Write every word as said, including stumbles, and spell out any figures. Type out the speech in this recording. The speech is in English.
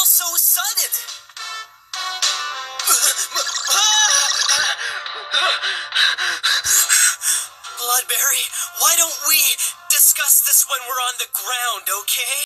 all so sudden? Bloodberry, why don't we discuss this when we're on the ground, okay?